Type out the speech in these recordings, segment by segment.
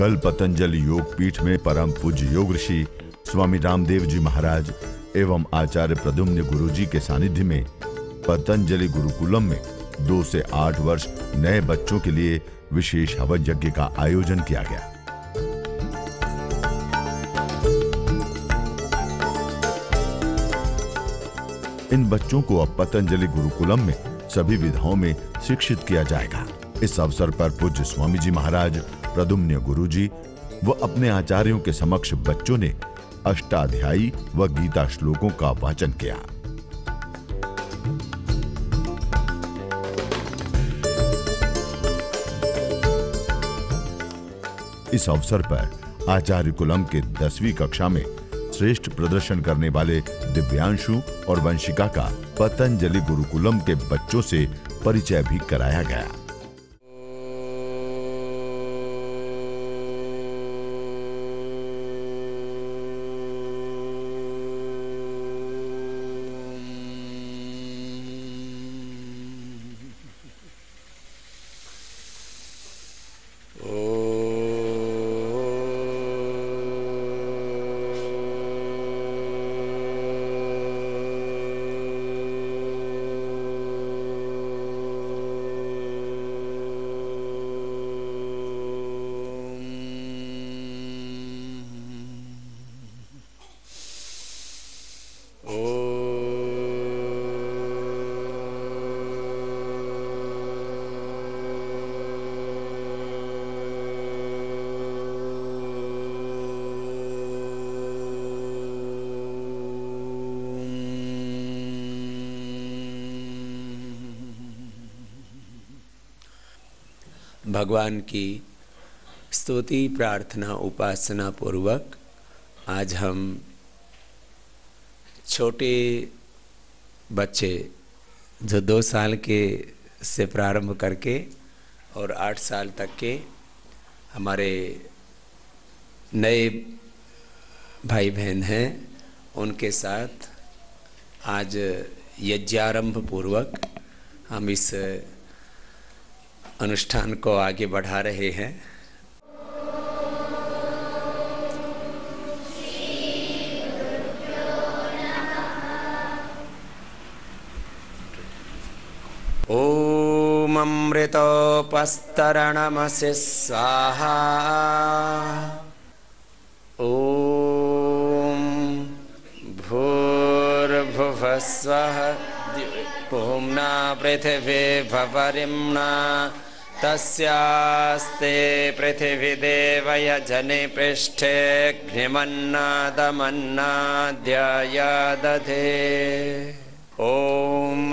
कल पतंजलि योग पीठ में परम पूज्य योग ऋषि स्वामी रामदेव जी महाराज एवं आचार्य प्रद्युम्न गुरु जी के सानिध्य में पतंजलि गुरुकुलम में 2 से 8 वर्ष नए बच्चों के लिए विशेष हवन यज्ञ का आयोजन किया गया। इन बच्चों को अब पतंजलि गुरुकुलम में सभी विधाओं में शिक्षित किया जाएगा। इस अवसर पर पूज्य स्वामी जी महाराज, प्रद्युम्न गुरु जी व अपने आचार्यों के समक्ष बच्चों ने अष्टाध्यायी व गीता श्लोकों का वाचन किया। इस अवसर पर आचार्य कुलम के 10वीं कक्षा में श्रेष्ठ प्रदर्शन करने वाले दिव्यांशु और वंशिका का पतंजलि गुरुकुलम के बच्चों से परिचय भी कराया गया। भगवान की स्तुति प्रार्थना उपासना पूर्वक आज हम छोटे बच्चे जो 2 साल के से प्रारंभ करके और 8 साल तक के हमारे नए भाई बहन हैं, उनके साथ आज यज्ञारंभ पूर्वक हम इस अनुष्ठान को आगे बढ़ा रहे हैं। ओम अमृतोपस्तरणमसि स्वाहा। ओम भूर्भुवस्वः पूम्ना पृथिवी भवरिम्ना तस्यास्ते पृथिवी देवयजने पृष्ठे घ्निमन्नादमन्नाद्ययदधे। ओम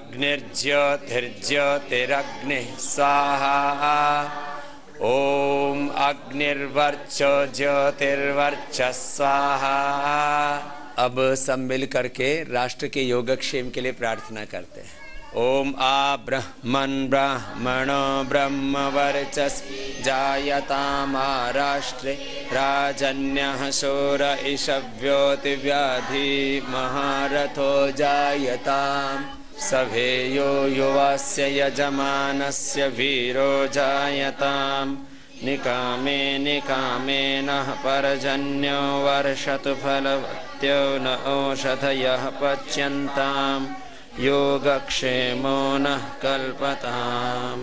अग्निर्ज्योतिर्ज्योतिरग्निः स्वाहा। ओम अग्निर्वर्चो ज्योतिर्वर्चः स्वाहा। अब सब मिल करके राष्ट्र के योगक्षेम के लिए प्रार्थना करते हैं। ओम आ ब्रह्मन् ब्राह्मणो ब्रह्मवर्चस् जायतामा राष्ट्रे राजन्यः शूर इषव्योति व्याधि महारथो जायताम्। सभेयो युवास्य यजमानस्य वीरो जायताम्। निकामे निकामे नः पर्जन्यो वर्षतु फलवत्यो न ओषधयः पच्यन्ताम्। योगक्षेमो नः कल्पताम्।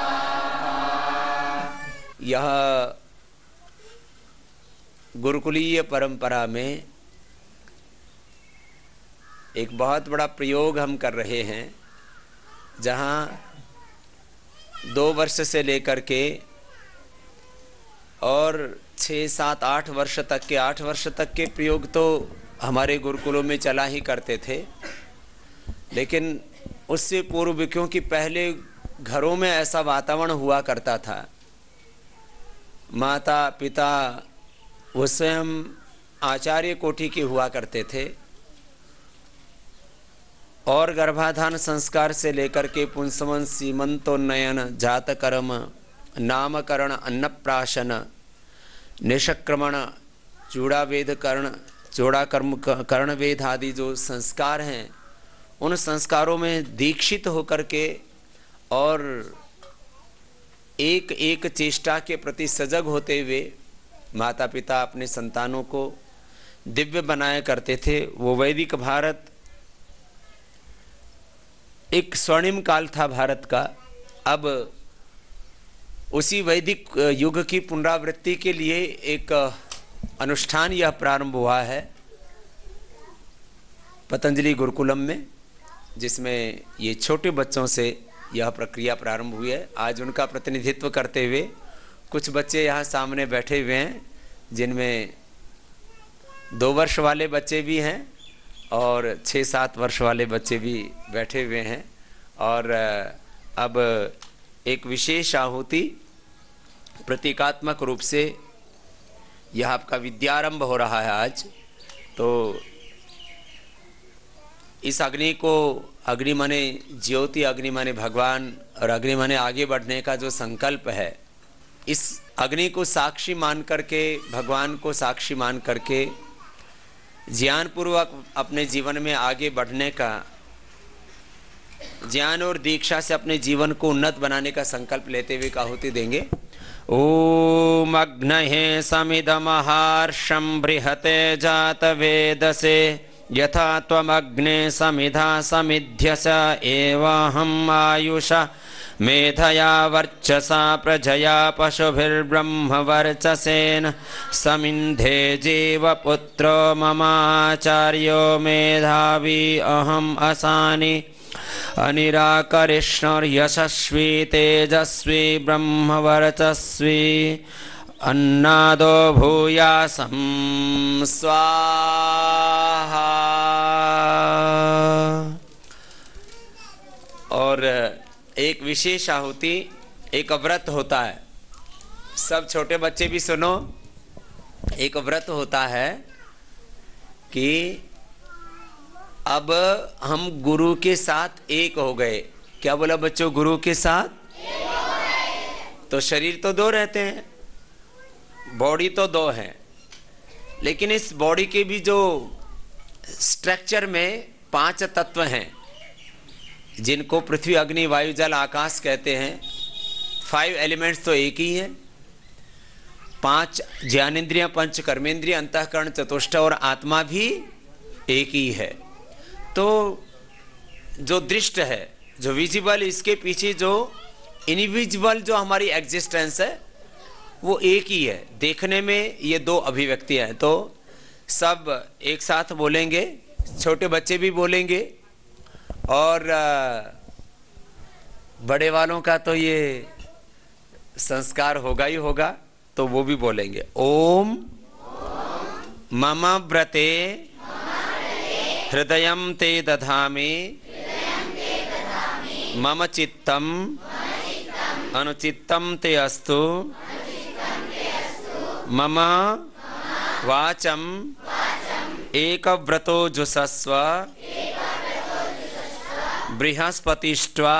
यह गुरुकुलीय परंपरा में एक बहुत बड़ा प्रयोग हम कर रहे हैं, जहाँ 2 वर्ष से लेकर के और 6, 7, 8 वर्ष तक के 8 वर्ष तक के प्रयोग तो हमारे गुरुकुलों में चला ही करते थे, लेकिन उससे पूर्व, क्योंकि पहले घरों में ऐसा वातावरण हुआ करता था, माता पिता वो स्वयं आचार्य कोटि के हुआ करते थे और गर्भाधान संस्कार से लेकर के पुंसवन सीमंतोन्नयन जातकर्म नामकरण अन्नप्राशन निष्क्रमण चूड़ावेद कर्ण वेद आदि जो संस्कार हैं, उन संस्कारों में दीक्षित होकर के और एक एक चेष्टा के प्रति सजग होते हुए माता पिता अपने संतानों को दिव्य बनाया करते थे। वो वैदिक भारत एक स्वर्णिम काल था भारत का। अब उसी वैदिक युग की पुनरावृत्ति के लिए एक अनुष्ठान यह प्रारंभ हुआ है पतंजलि गुरुकुलम में, जिसमें ये छोटे बच्चों से यह प्रक्रिया प्रारंभ हुई है। आज उनका प्रतिनिधित्व करते हुए कुछ बच्चे यहाँ सामने बैठे हुए हैं, जिनमें 2 वर्ष वाले बच्चे भी हैं और 6-7 वर्ष वाले बच्चे भी बैठे हुए हैं। और अब एक विशेष आहुति प्रतीकात्मक रूप से यह आपका विद्यारंभ हो रहा है आज। तो इस अग्नि को, अग्नि माने ज्योति, अग्नि माने भगवान और अग्नि माने आगे बढ़ने का जो संकल्प है, इस अग्नि को साक्षी मान करके, भगवान को साक्षी मान करके ज्ञानपूर्वक अपने जीवन में आगे बढ़ने का, ज्ञान और दीक्षा से अपने जीवन को उन्नत बनाने का संकल्प लेते हुए आहुति देंगे। ओम अग्नये समिदमहार्षं बृहते जात वेदसे यथा त्वमग्ने समिधा समिध्यस एवाहम् आयुषा मेधया वर्चसा प्रजया पशुभिर्ब्रह्मवर्चसेन समिन्धे जीवपुत्रो ममाचार्यो मेधावी अहम् असानि अनिराकरिष्णुर्यशस्वी तेजस्वी ब्रह्मवर्चस्वी अन्नादो भूयासं स्वाहा। और एक विशेष आहुति, एक व्रत होता है। सब छोटे बच्चे भी सुनो, एक व्रत होता है कि अब हम गुरु के साथ एक हो गए। क्या बोला बच्चों? गुरु के साथ एक हो गए। तो शरीर तो 2 रहते हैं, बॉडी तो 2 है, लेकिन इस बॉडी के भी जो स्ट्रक्चर में 5 तत्व हैं, जिनको पृथ्वी अग्नि वायु जल आकाश कहते हैं। 5 एलिमेंट्स तो एक ही हैं। 5 ज्ञानेंद्रियां, 5 कर्मेंद्रिय, अंतःकरण, चतुष्ट और आत्मा भी एक ही है। तो जो दृष्ट है, जो विजिबल, इसके पीछे जो इनविजिबल जो हमारी एग्जिस्टेंस है वो एक ही है। देखने में ये 2 अभिव्यक्तियां हैं। तो सब एक साथ बोलेंगे, छोटे बच्चे भी बोलेंगे और बड़े वालों का तो ये संस्कार होगा ही होगा, तो वो भी बोलेंगे। ओम मम व्रते हृदयं ते दधामि मम चित्तम अनुचित्तम ते अस्तु मम वाचम एकव्रतो जुषस्व बृहस्पतिष्ट्वा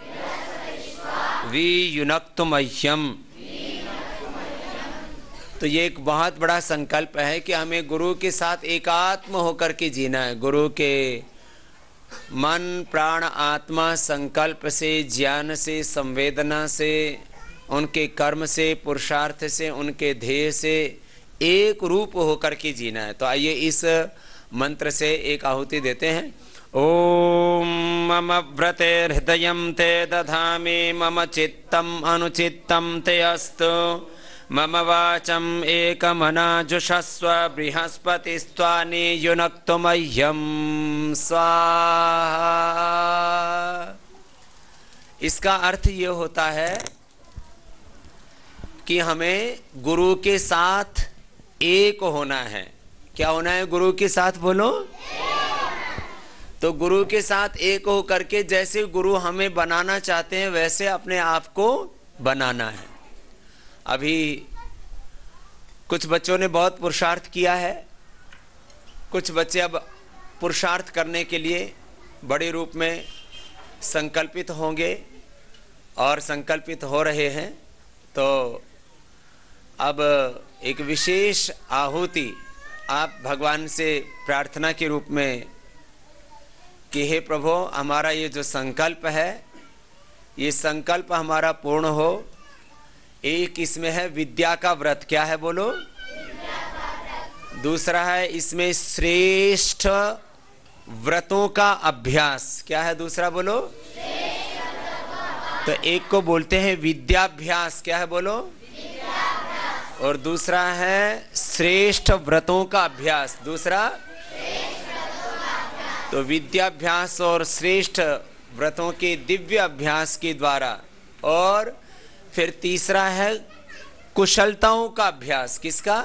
वियुनक्तु मह्यम। तो ये एक बहुत बड़ा संकल्प है कि हमें गुरु के साथ एकात्म होकर के जीना है। गुरु के मन प्राण आत्मा संकल्प से, ज्ञान से, संवेदना से, उनके कर्म से, पुरुषार्थ से, उनके ध्येय से एक रूप होकर के जीना है। तो आइए इस मंत्र से एक आहुति देते हैं। ओम मम व्रते हृदयं ते दधामि मम चित्तम अनुचित्तम ते अस्तु मम वाचम एकमना जुषस्व बृहस्पतिस्त्वानि युनक्तु मह्यं स्वाहा। इसका अर्थ ये होता है कि हमें गुरु के साथ एक होना है। क्या होना है गुरु के साथ? बोलो। तो गुरु के साथ एक हो करके जैसे गुरु हमें बनाना चाहते हैं वैसे अपने आप को बनाना है। अभी कुछ बच्चों ने बहुत पुरुषार्थ किया है, कुछ बच्चे अब पुरुषार्थ करने के लिए बड़े रूप में संकल्पित होंगे और संकल्पित हो रहे हैं। तो अब एक विशेष आहुति आप भगवान से प्रार्थना के रूप में कि हे प्रभु, हमारा ये जो संकल्प है, ये संकल्प हमारा पूर्ण हो एक इसमें है विद्या का व्रत, क्या है बोलो? दूसरा है इसमें श्रेष्ठ व्रतों का अभ्यास, क्या है दूसरा बोलो? तो एक को बोलते हैं विद्याभ्यास, क्या है बोलो? और दूसरा है श्रेष्ठ व्रतों का अभ्यास, दूसरा। तो विद्याभ्यास और श्रेष्ठ व्रतों के दिव्य अभ्यास के द्वारा, और फिर तीसरा है कुशलताओं का अभ्यास, किसका?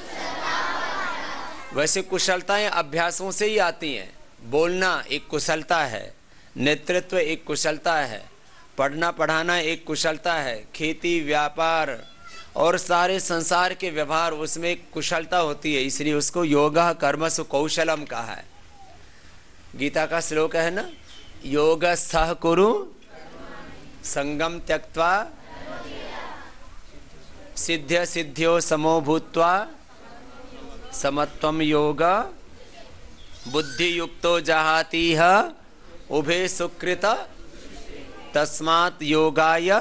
वैसे कुशलताएं अभ्यासों से ही आती हैं। बोलना एक कुशलता है, नेतृत्व एक कुशलता है, पढ़ना पढ़ाना एक कुशलता है, खेती व्यापार और सारे संसार के व्यवहार उसमें एक कुशलता होती है, इसलिए उसको योगः कर्मसु कौशलम कहा है। गीता का श्लोक है ना, योगस्थः कुरु संगम त्यक्त्वा सिद्ध्य सिद्ध्यो समो भूत्वा समत्वम योग बुद्धि युक्तो जहातीह उभे सुकृत तस्मात् योगाय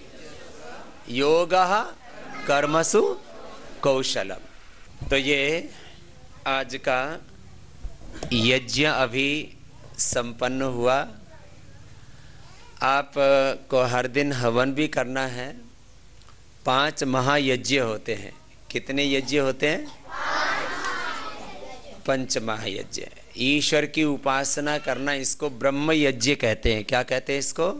योगः कर्मसु कौशलम। तो ये आज का यज्ञ अभी संपन्न हुआ। आप को हर दिन हवन भी करना है। 5 महायज्ञ होते हैं। कितने यज्ञ होते हैं? 5 महायज्ञ। ईश्वर की उपासना करना, इसको ब्रह्म यज्ञ कहते हैं। क्या कहते हैं इसको?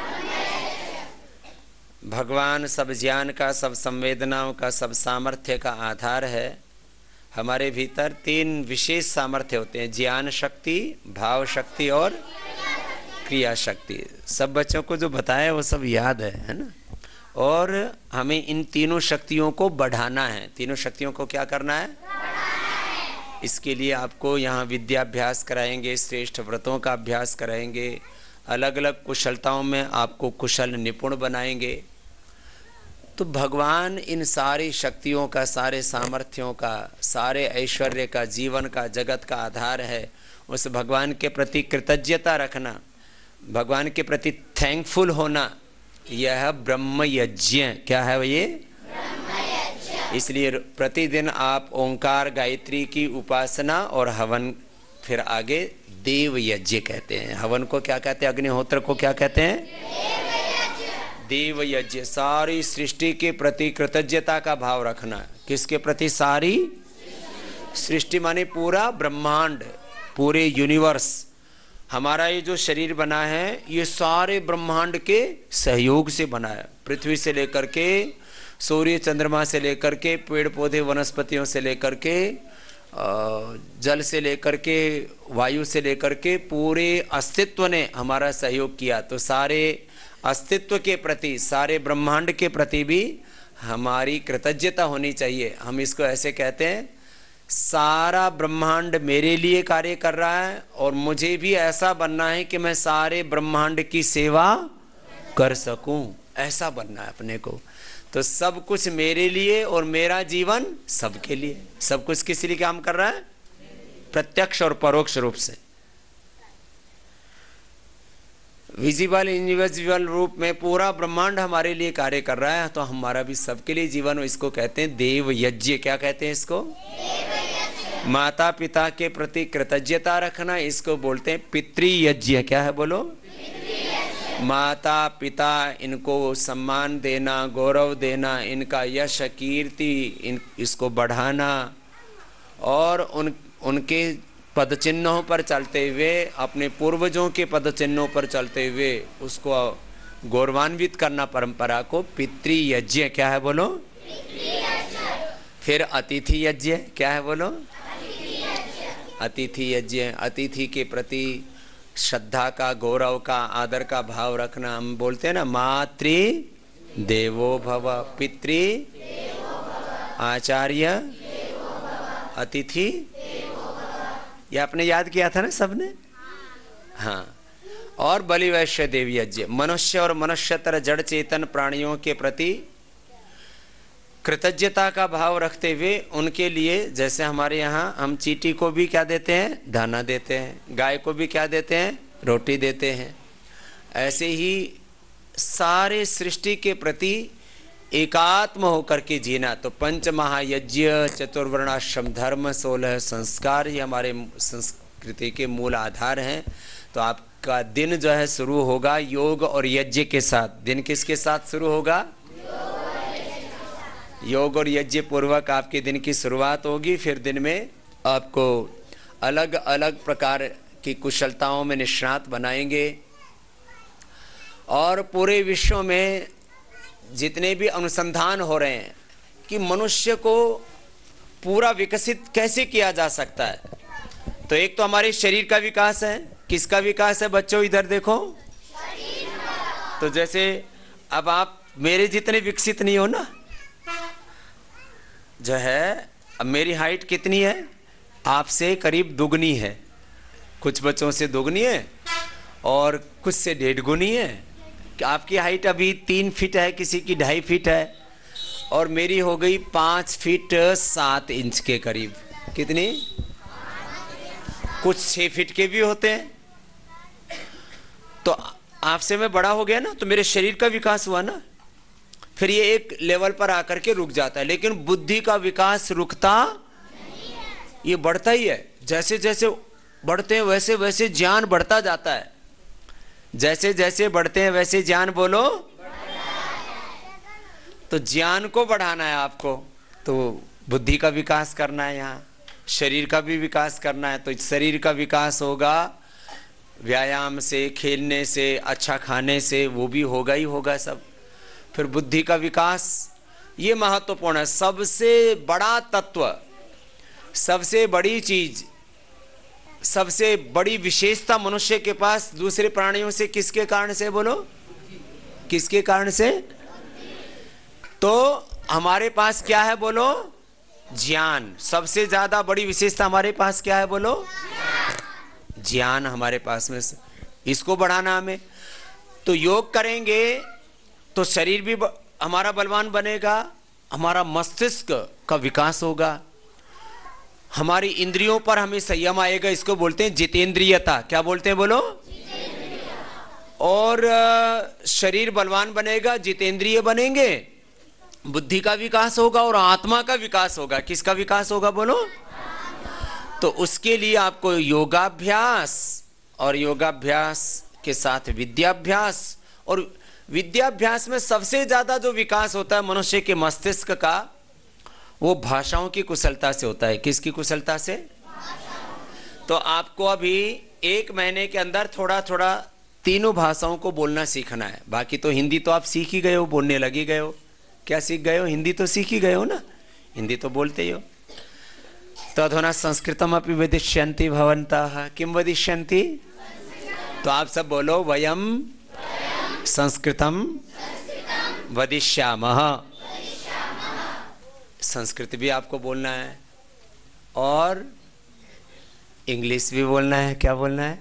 भगवान सब ज्ञान का, सब संवेदनाओं का, सब सामर्थ्य का आधार है। हमारे भीतर 3 विशेष सामर्थ्य होते हैं, ज्ञान शक्ति, भाव शक्ति और क्रिया शक्ति। सब बच्चों को जो बताया वो सब याद है ना? और हमें इन तीनों शक्तियों को बढ़ाना है। तीनों शक्तियों को क्या करना है? इसके लिए आपको यहाँ विद्याभ्यास कराएंगे, श्रेष्ठ व्रतों का अभ्यास कराएंगे, अलग अलग कुशलताओं में आपको कुशल निपुण बनाएंगे। तो भगवान इन सारी शक्तियों का, सारे सामर्थ्यों का, सारे ऐश्वर्य का, जीवन का, जगत का आधार है। उस भगवान के प्रति कृतज्ञता रखना, भगवान के प्रति थैंकफुल होना, यह ब्रह्म यज्ञ। क्या है ये? इसलिए प्रतिदिन आप ओंकार गायत्री की उपासना और हवन, फिर आगे देव यज्ञ कहते हैं। हवन को क्या कहते हैं? अग्निहोत्र को क्या कहते हैं? देव यज्ञ। सारी सृष्टि के प्रति कृतज्ञता का भाव रखना। किसके प्रति? सारी सृष्टि माने पूरा ब्रह्मांड, पूरे यूनिवर्स। हमारा ये जो शरीर बना है ये सारे ब्रह्मांड के सहयोग से बना है। पृथ्वी से लेकर के, सूर्य चंद्रमा से लेकर के, पेड़ पौधे वनस्पतियों से लेकर के, जल से लेकर के, वायु से लेकर के, पूरे अस्तित्व ने हमारा सहयोग किया। तो सारे अस्तित्व के प्रति, सारे ब्रह्मांड के प्रति भी हमारी कृतज्ञता होनी चाहिए। हम इसको ऐसे कहते हैं, सारा ब्रह्मांड मेरे लिए कार्य कर रहा है और मुझे भी ऐसा बनना है कि मैं सारे ब्रह्मांड की सेवा कर सकूं। ऐसा बनना है अपने को। तो सब कुछ मेरे लिए और मेरा जीवन सबके लिए। सब कुछ किस लिए काम कर रहा है? प्रत्यक्ष और परोक्ष रूप से। विजिबल इनविजिबल रूप में पूरा ब्रह्मांड हमारे लिए कार्य कर रहा है, तो हमारा भी सबके लिए जीवन। इसको कहते हैं देव यज्ञ। क्या कहते हैं इसको? माता पिता के प्रति कृतज्ञता रखना, इसको बोलते हैं पितृ यज्ञ। क्या है बोलो? माता पिता, इनको सम्मान देना, गौरव देना, इनका यश कीर्ति इसको बढ़ाना, और उनके पद चिन्हों पर चलते हुए, अपने पूर्वजों के पद चिन्हों पर चलते हुए उसको गौरवान्वित करना, परंपरा को पितृ यज्ञ। क्या है बोलो? फिर अतिथि यज्ञ। क्या है बोलो? अतिथि यज्ञ। अतिथि के प्रति श्रद्धा का, गौरव का, आदर का भाव रखना। हम बोलते हैं ना, मातृ देवो भव, पितृ आचार्य अतिथि। ये आपने याद किया था ना सबने? हाँ। और बलि वैश्य देव यज्ञ। मनुष्य और मनुष्यतर जड़ चेतन प्राणियों के प्रति कृतज्ञता का भाव रखते हुए उनके लिए, जैसे हमारे यहाँ हम चींटी को भी क्या देते हैं? दाना देते हैं। गाय को भी क्या देते हैं? रोटी देते हैं। ऐसे ही सारे सृष्टि के प्रति एकात्म होकर के जीना। तो पंच महायज्ञ, चतुर्वर्णाश्रम धर्म, 16 संस्कार ही हमारे संस्कृति के मूल आधार हैं। तो आपका दिन जो है शुरू होगा योग और यज्ञ के साथ। दिन किसके साथ शुरू होगा? योग और यज्ञ पूर्वक आपके दिन की शुरुआत होगी। फिर दिन में आपको अलग अलग प्रकार की कुशलताओं में निष्णात बनाएंगे। और पूरे विश्व में जितने भी अनुसंधान हो रहे हैं कि मनुष्य को पूरा विकसित कैसे किया जा सकता है, तो एक तो हमारे शरीर का विकास है। किसका विकास है बच्चों? इधर देखो। तो जैसे अब आप मेरे जितने विकसित नहीं हो ना, जो है अब मेरी हाइट कितनी है? आपसे करीब दुगनी है, कुछ बच्चों से दुगनी है और कुछ से 1.5 गुनी है। आपकी हाइट अभी 3 फीट है, किसी की 2.5 फीट है, और मेरी हो गई 5 फीट 7 इंच के करीब। कितनी? कुछ 6 फीट के भी होते हैं। तो आपसे मैं बड़ा हो गया ना, तो मेरे शरीर का विकास हुआ ना। फिर ये एक लेवल पर आकर के रुक जाता है। लेकिन बुद्धि का विकास रुकता नहीं है, ये बढ़ता ही है। जैसे जैसे बढ़ते हैं वैसे वैसे ज्ञान बढ़ता जाता है। जैसे जैसे बढ़ते हैं वैसे ज्ञान बोलो। तो ज्ञान को बढ़ाना है आपको, तो बुद्धि का विकास करना है, यहाँ शरीर का भी विकास करना है। तो शरीर का विकास होगा व्यायाम से, खेलने से, अच्छा खाने से, वो भी होगा ही होगा सब। फिर बुद्धि का विकास, ये महत्वपूर्ण है। सबसे बड़ा तत्व, सबसे बड़ी चीज, सबसे बड़ी विशेषता मनुष्य के पास दूसरे प्राणियों से किसके कारण से? बोलो, किसके कारण से? तो हमारे पास क्या है? बोलो, ज्ञान। सबसे ज्यादा बड़ी विशेषता हमारे पास क्या है? बोलो, ज्ञान हमारे पास में। इसको बढ़ाना हमें। तो योग करेंगे तो शरीर भी हमारा बलवान बनेगा, हमारा मस्तिष्क का विकास होगा, हमारी इंद्रियों पर हमें संयम आएगा। इसको बोलते हैं जितेंद्रियता। क्या बोलते हैं? बोलो। और शरीर बलवान बनेगा, जितेंद्रिय बनेंगे, बुद्धि का विकास होगा और आत्मा का विकास होगा। किसका विकास होगा? बोलो। तो उसके लिए आपको योगाभ्यास, और योगाभ्यास के साथ विद्याभ्यास, और विद्याभ्यास में सबसे ज्यादा जो विकास होता है मनुष्य के मस्तिष्क का, वो भाषाओं की कुशलता से होता है। किसकी कुशलता से? तो आपको अभी 1 महीने के अंदर थोड़ा थोड़ा तीनों भाषाओं को बोलना सीखना है। बाकी तो हिंदी तो आप सीख ही गए हो, बोलने लगी गए हो। क्या सीख गए हो? हिंदी तो सीख ही गए हो ना, हिंदी तो बोलते ही हो। तो अधुना संस्कृतम अपि वदिष्यन्ति भवन्तः। किम वदिष्यन्ति? तो आप सब बोलो, वयम संस्कृतम वदिष्यामः। संस्कृत भी आपको बोलना है और इंग्लिश भी बोलना है। क्या बोलना है?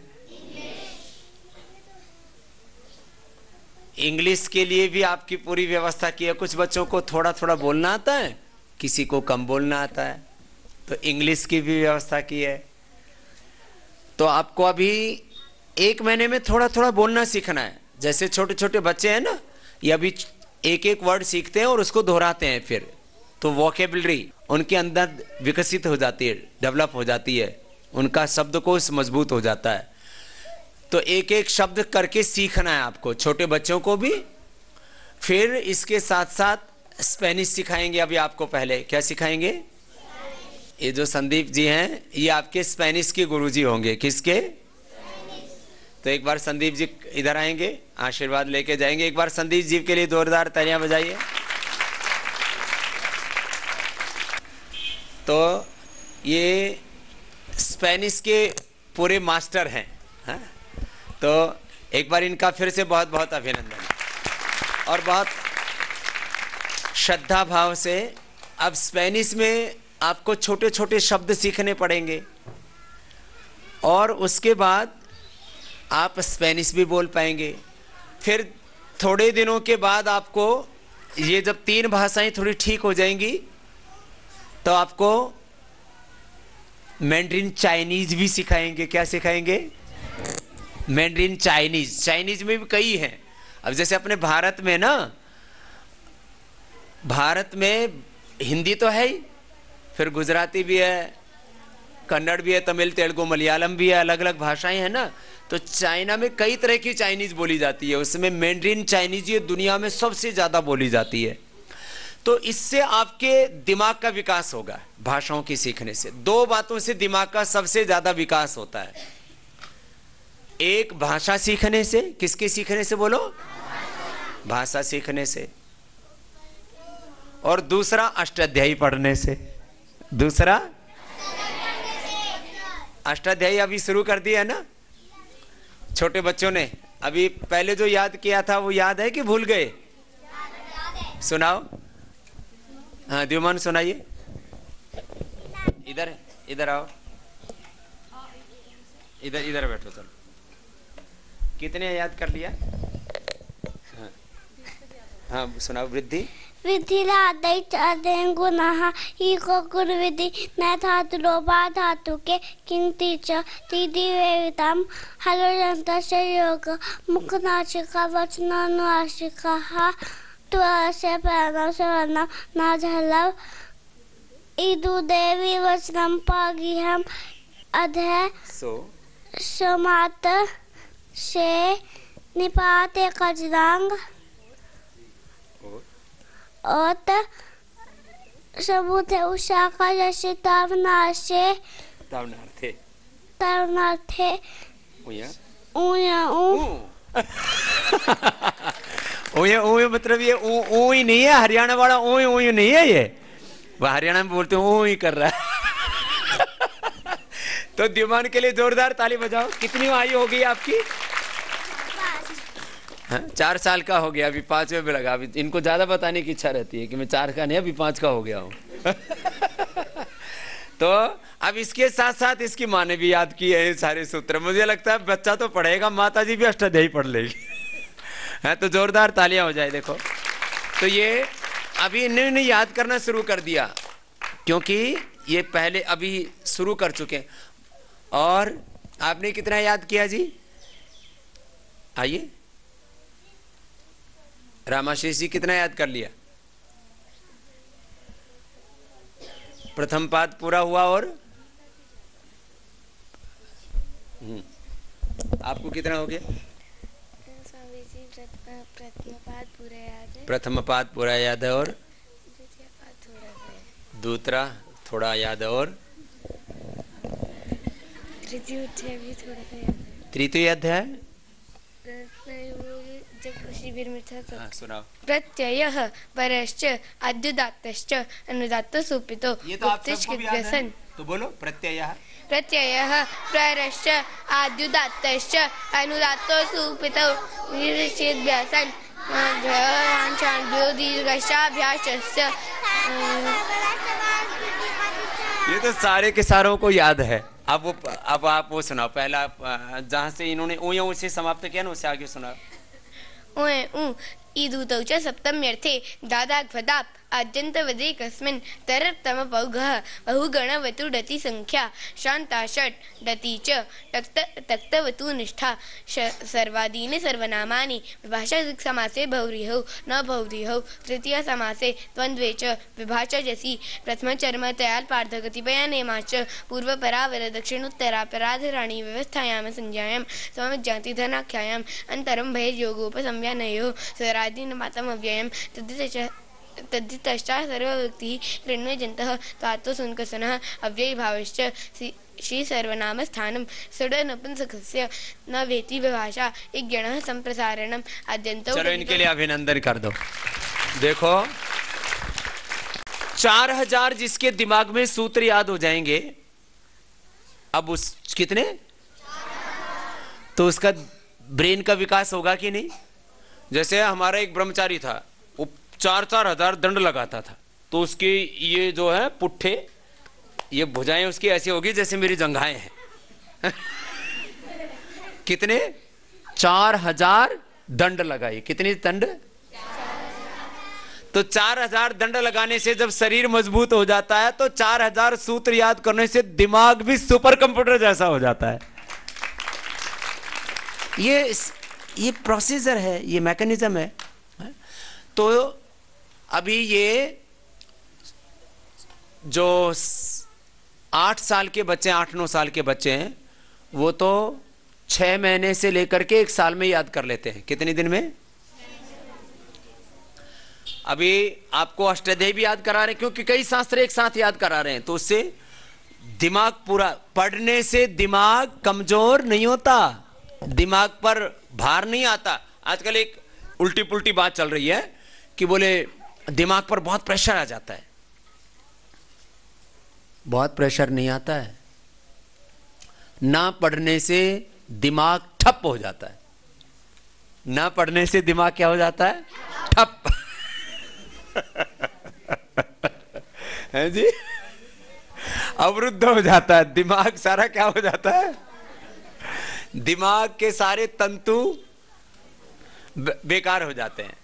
इंग्लिश के लिए भी आपकी पूरी व्यवस्था की है। कुछ बच्चों को थोड़ा थोड़ा बोलना आता है, किसी को कम बोलना आता है, तो इंग्लिश की भी व्यवस्था की है। तो आपको अभी 1 महीने में थोड़ा थोड़ा बोलना सीखना है। जैसे छोटे छोटे बच्चे हैं ना, ये अभी एक एक वर्ड सीखते हैं और उसको दोहराते हैं, फिर तो वोकेबलरी उनके अंदर विकसित हो जाती है, डेवलप हो जाती है, उनका शब्दकोश मजबूत हो जाता है। तो एक एक शब्द करके सीखना है आपको, छोटे बच्चों को भी। फिर इसके साथ साथ स्पेनिश सिखाएंगे अभी आपको। पहले क्या सिखाएंगे? ये जो संदीप जी हैं, ये आपके स्पेनिश के गुरुजी होंगे। किसके? तो एक बार संदीप जी इधर आएंगे, आशीर्वाद लेके जाएंगे। एक बार संदीप जी के लिए जोरदार तालियां बजाइए। तो ये स्पेनिश के पूरे मास्टर हैं, हाँ? तो एक बार इनका फिर से बहुत बहुत अभिनंदन। और बहुत श्रद्धा भाव से अब स्पेनिश में आपको छोटे छोटे शब्द सीखने पड़ेंगे, और उसके बाद आप स्पेनिश भी बोल पाएंगे। फिर थोड़े दिनों के बाद आपको ये जब 3 भाषाएं थोड़ी ठीक हो जाएंगी, तो आपको मैंड्रीन चाइनीज भी सिखाएंगे। क्या सिखाएंगे? Mandarin Chinese. चाइनीज में भी कई हैं। अब जैसे अपने भारत में ना भारत में हिंदी तो है ही, फिर गुजराती भी है, कन्नड़ भी है, तमिल, तेलुगु, मलयालम भी है, अलग अलग भाषाएं हैं ना। तो चाइना में कई तरह की चाइनीज बोली जाती है, उसमें मैंड्रीन चाइनीज ये दुनिया में सबसे ज्यादा बोली जाती है। तो इससे आपके दिमाग का विकास होगा भाषाओं की सीखने से। दो बातों से दिमाग का सबसे ज्यादा विकास होता है, एक भाषा सीखने से, किसके सीखने से बोलो, भाषा सीखने से, और दूसरा अष्टाध्यायी पढ़ने से। दूसरा अष्टाध्यायी अभी शुरू कर दिया है ना छोटे बच्चों ने, अभी पहले जो याद किया था वो याद है कि भूल गए? सुनाओ, हाँ द्युमान सुनाइए। इधर इधर आओ, इधर इधर बैठो। चलो, कितने याद कर लिया? हाँ, हाँ सुनाओ। वृद्धि विधिरादै चादें गुणः ईको गुरुविधि न धातु लोभा धातु के किंति च तिदि वेदितम हलोजन्तस्य योग मुखनासिका वचनानुनासिकाः त्वस्य प्राणं श्रवणं न झलव इदु देवी वचनं पागिहम् अधः समात से निपाते कजरांग और सबूत है उषा का जैसे तावनार्थे ऊया मतलब ये ऊ ही नहीं है, हरियाणा वाला ऊ नहीं है, ये वह हरियाणा में बोलते हैं ऊ ही कर रहा है। तो द्युमान के लिए जोरदार ताली बजाओ। कितनी आयु हो गई आपकी? 4 साल का हो गया, अभी 5वें में लगा। अभी इनको ज्यादा बताने की इच्छा रहती है कि मैं 4 का नहीं, अभी 5 का हो गया हूँ। तो अब इसके साथ साथ इसकी माँ ने भी याद किए हैं सारे सूत्र। मुझे लगता है बच्चा तो पढ़ेगा, माता जी भी अष्टाध्यायी पढ़ लेगी। है तो जोरदार तालियां हो जाए। देखो तो ये अभी इन्होंने याद करना शुरू कर दिया, क्योंकि ये पहले अभी शुरू कर चुके हैं। और आपने कितना याद किया जी? आइए, रामाशीष जी कितना याद कर लिया? प्रथम पाद पूरा हुआ। और आपको कितना हो गया? स्वामी जी प्रथम पाद पूरा याद है। प्रथम पाद पूरा याद है। और द्वितीय पाद थोड़ा सा है। दूसरा थोड़ा याद है। और तृतीय अध्याय भी थोड़ा सा याद है। तृतीय अध्याय जब शिविर में था तो सुनाओ। प्रत्ययः परश्च अद्युदात्तश्च अनुदात्त सुपितो गुप्तिष्कित्यसन। तो बोलो प्रत्ययः। प्रत्ययः परश्च अद्युदात्तश्च अनुदात्तो सुपितो निश्चिद्भ्यासन दीर्घश्चाभ्यासश्च। ये तो सारे के सारों को याद है। अब आप वो सुनाओ। पहला जहाँ से इन्होंने ऊ से समाप्त किया ना, उससे आगे सुनाओ। ईदूतौ च सप्तम्यर्थे दादाग्भदाप् आद्यन्तवदे कस्मिन् तरतमपौघः बहुगणवतु डति संख्या शान्ता षट् डति च तक्तवतु निष्ठा सर्वादीनि सर्वनामानि विभाषा समासे बहुव्रीहौ न बहुव्रीहौ तृतीय समासे द्वन्द्वे च विभाषा जसि प्रथम चर्म तयाल् पार्थकतिपयनेमाश्च पूर्वपरावर दक्षिणोत्तरापराधराणि व्यवस्थायां संज्ञायां समज्जाति धनाख्यायां अन्तरं भययोगोपसंज्ञानयोः स्वरादीनमातम् अव्ययं तद्धितश्च सर्वव्यक्तिः कृण्वजन्तः तातो सुनकसनः अव्ययीभावश्च श्री सर्वनाम स्थानं षड्नपुंसकस्य न वेति विभाषा इज्ञणः संप्रसारणम् आद्यन्तौ। चलो इनके लिए अभिनंदन कर दो। देखो 4000 जिसके दिमाग में सूत्र याद हो जाएंगे, अब उस कितने तो उसका ब्रेन का विकास होगा कि नहीं? जैसे हमारा एक ब्रह्मचारी था, वो 4-4 हजार दंड लगाता था, तो उसके ये जो है पुट्ठे, ये भुजाएं उसकी ऐसी होगी जैसे मेरी जंघाएं हैं। कितने? 4000 दंड लगाई। कितनी दंड? तो 4000 दंड लगाने से जब शरीर मजबूत हो जाता है तो 4000 सूत्र याद करने से दिमाग भी सुपर कंप्यूटर जैसा हो जाता है। ये प्रोसीजर है, ये मैकेनिज्म है। तो अभी ये जो 8 साल के बच्चे, 8-9 साल के बच्चे हैं, वो तो 6 महीने से लेकर के 1 साल में याद कर लेते हैं। कितने दिन में? अभी आपको अष्टाध्यायी भी याद करा रहे हैं, क्योंकि कई शास्त्र एक साथ याद करा रहे हैं, तो उससे दिमाग पूरा, पढ़ने से दिमाग कमजोर नहीं होता, दिमाग पर भार नहीं आता। आजकल एक उल्टी पुल्टी बात चल रही है कि बोले दिमाग पर बहुत प्रेशर आ जाता है। बहुत प्रेशर नहीं आता है, ना पढ़ने से दिमाग ठप हो जाता है। ना पढ़ने से दिमाग क्या हो जाता है? ठप। है जी, अवरुद्ध हो जाता है दिमाग, सारा क्या हो जाता है? दिमाग के सारे तंतु बेकार हो जाते हैं।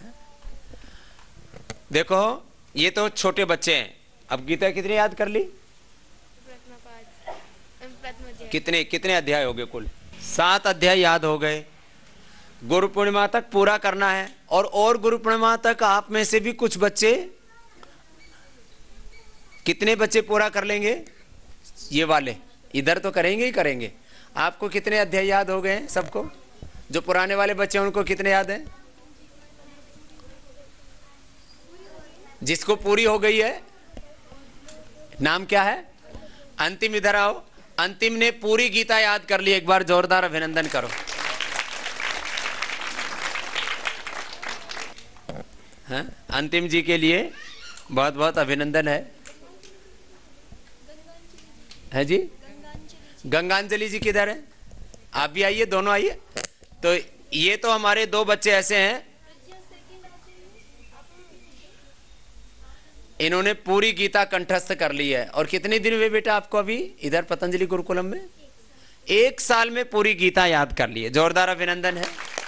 देखो ये तो छोटे बच्चे हैं। अब गीता कितने याद कर ली? कितने अध्याय हो गए? कुल 7 अध्याय याद हो गए। गुरु पूर्णिमा तक पूरा करना है, और गुरु पूर्णिमा तक आप में से भी कुछ बच्चे, कितने बच्चे पूरा कर लेंगे? ये वाले इधर तो करेंगे ही करेंगे। आपको कितने अध्याय याद हो गए हैं सबको? जो पुराने वाले बच्चे हैं उनको कितने याद हैं? जिसको पूरी हो गई है, नाम क्या है? अंतिम, इधर आओ। अंतिम ने पूरी गीता याद कर ली, एक बार जोरदार अभिनंदन करो। हाँ? अंतिम जी के लिए बहुत बहुत अभिनंदन है जी। गंगांजलि जी किधर है? आप भी आइए, दोनों आइए। तो ये तो हमारे 2 बच्चे ऐसे हैं, इन्होंने पूरी गीता कंठस्थ कर ली है। और कितने दिन हुए बेटा आपको अभी इधर पतंजलि गुरुकुलम में? 1 साल में पूरी गीता याद कर ली है। जोरदार अभिनंदन है।